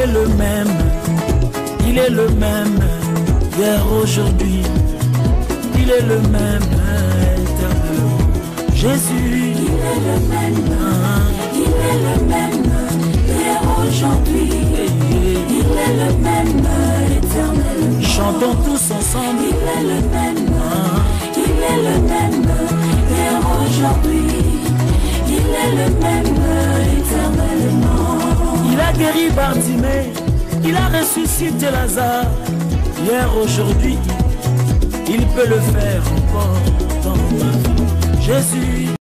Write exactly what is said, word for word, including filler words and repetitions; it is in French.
le même, il est le même, hier, aujourd'hui, il est le même, éternellement. Jésus, il est le même, il est le même, hier, aujourd'hui, il est le même, éternellement. Chantons tous ensemble, il est le même, il est le même, hier, aujourd'hui, il est le même, éternellement. Il a guéri Bartimée, il a ressuscité Lazare, hier, aujourd'hui, il peut le faire encore dans ma vie. Jésus.